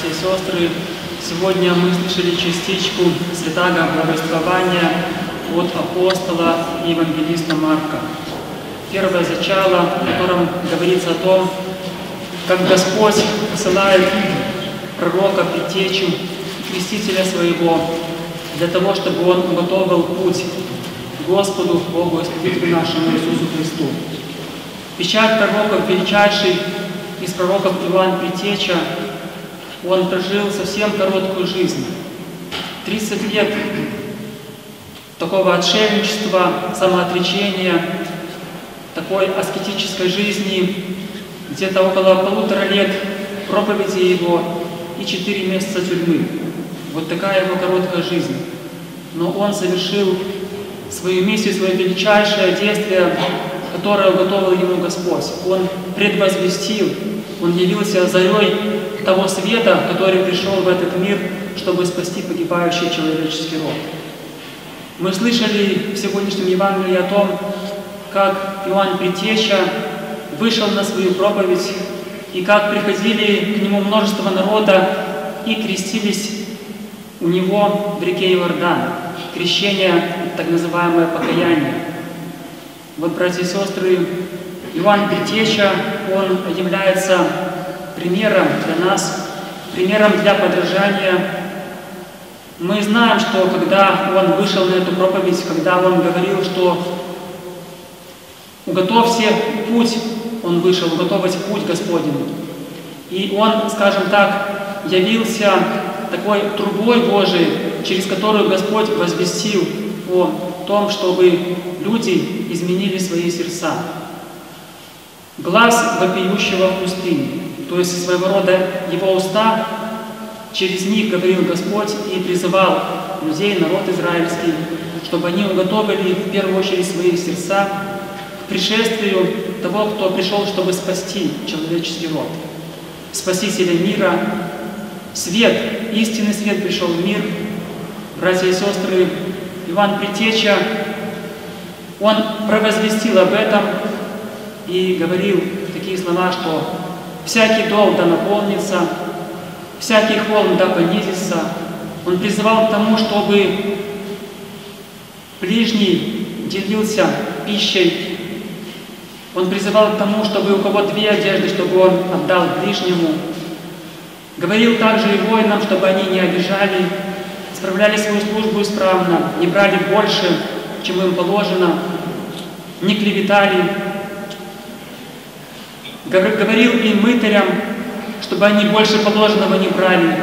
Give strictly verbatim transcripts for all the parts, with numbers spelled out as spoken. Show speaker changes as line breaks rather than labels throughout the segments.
братья и сестры, сегодня мы слышали частичку святаго благовествования от апостола и евангелиста Марка. Первое зачало, в котором говорится о том, как Господь посылает пророка, предтечу, крестителя своего, для того, чтобы он уготовил путь к Господу, Богу и Спасителю нашему Иисусу Христу. Печать пророков, величайший из пророков Иоанн Предтеча, он прожил совсем короткую жизнь. тридцать лет такого отшельничества, самоотречения, такой аскетической жизни, где-то около полутора лет проповеди его и четыре месяца тюрьмы. Вот такая его короткая жизнь. Но он совершил свою миссию, свое величайшее действие, которое уготовил ему Господь. Он предвозвестил, он явился зарей того света, который пришел в этот мир, чтобы спасти погибающий человеческий род. Мы слышали в сегодняшнем Евангелии о том, как Иоанн Предтеча вышел на свою проповедь, и как приходили к нему множество народа и крестились у него в реке Иордан. Крещение, так называемое покаяние. Вот, братья и сестры, Иоанн Предтеча, он является примером для нас, примером для подражания. Мы знаем, что когда он вышел на эту проповедь, когда он говорил, что «Уготовьте путь», он вышел, уготовить путь Господень. И он, скажем так, явился такой трубой Божией, через которую Господь возвестил о том, чтобы люди изменили свои сердца. Глаз вопиющего в пустыне, то есть своего рода его уста, через них говорил Господь и призывал людей, народ израильский, чтобы они уготовили в первую очередь свои сердца к пришествию того, кто пришел, чтобы спасти человеческий род, Спасителя мира. Свет, истинный свет пришел в мир. Братья и сестры, Иоанн Предтеча, он провозвестил об этом и говорил такие слова, что «всякий дол да наполнится, всякий холм да понизится». Он призывал к тому, чтобы ближний делился пищей. Он призывал к тому, чтобы у кого две одежды, чтобы он отдал ближнему. Говорил также и воинам, чтобы они не обижали, справляли свою службу исправно, не брали больше, чем им положено, не клеветали. Говорил и мытарям, чтобы они больше положенного не брали.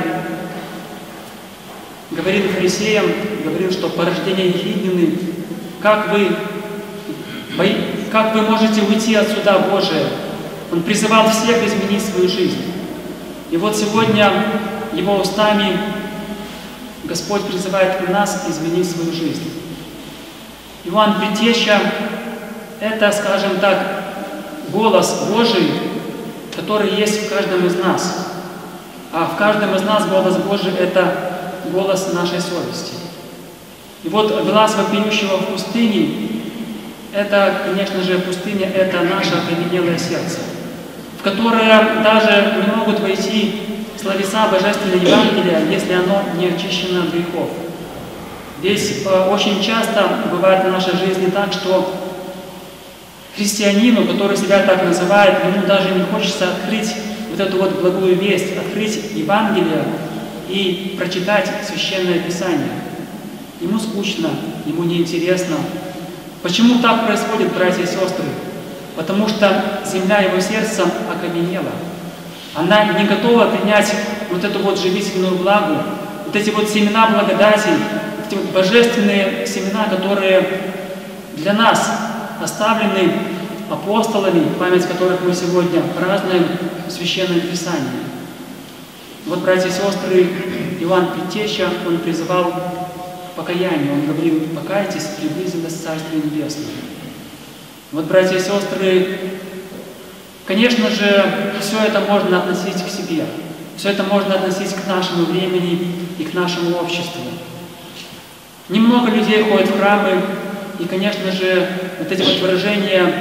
Говорил фарисеям, говорил, что порождение Ехиднины, как вы, как вы можете уйти от суда Божия? Он призывал всех изменить свою жизнь. И вот сегодня его устами Господь призывает нас изменить свою жизнь. Иоанн Предтеча – это, скажем так, голос Божий, который есть в каждом из нас. А в каждом из нас голос Божий – это голос нашей совести. И вот глаз вопиющего в пустыне – это, конечно же, пустыня – это наше окаменелое сердце, в которое даже не могут войти словеса Божественного Евангелия, если оно не очищено от грехов. Здесь э, очень часто бывает в нашей жизни так, что христианину, который себя так называет, ему даже не хочется открыть вот эту вот благую весть, открыть Евангелие и прочитать Священное Писание. Ему скучно, ему неинтересно. Почему так происходит, братья и сестры? Потому что земля его сердца окаменела. Она не готова принять вот эту вот живительную влагу, вот эти вот семена благодати, эти вот божественные семена, которые для нас оставлены апостолами, память которых мы сегодня празднуем в Священном Писании. Вот, братья и сестры, Иоанн Предтеча, он призывал к покаянию, он говорил: «Покайтесь, приблизилось Царствие Небесное». Вот, братья и сестры, конечно же, все это можно относить к себе, все это можно относить к нашему времени и к нашему обществу. Немного людей ходят в храмы, и, конечно же, вот эти вот выражения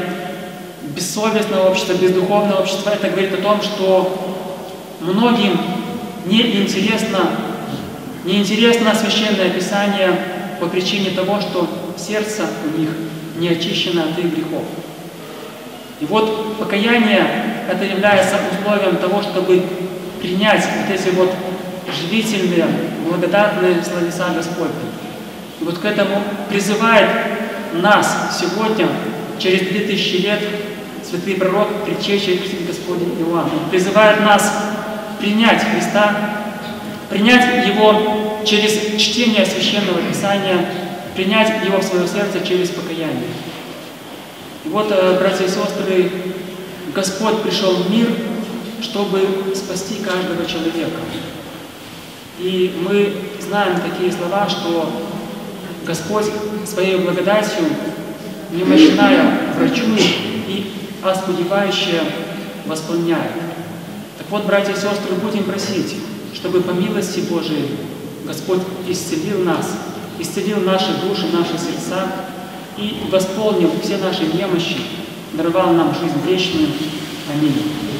бессовестного общества, бездуховного общества, это говорит о том, что многим неинтересно, неинтересно Священное Писание по причине того, что сердце у них не очищено от их грехов. И вот покаяние это является условием того, чтобы принять вот эти вот живительные, благодатные словеса Господни. И вот к этому призывает нас сегодня, через две тысячи лет, святый пророк, предтеча Господень Иоанн. Он призывает нас принять Христа, принять Его через чтение Священного Писания, принять Его в свое сердце через покаяние. И вот, братья и сестры, Господь пришел в мир, чтобы спасти каждого человека. И мы знаем такие слова, что Господь своей благодатью, немощная врачу и оскудевающее восполняет. Так вот, братья и сестры, будем просить, чтобы по милости Божией Господь исцелил нас, исцелил наши души, наши сердца и восполнил все наши немощи, даровал нам жизнь вечную. Аминь.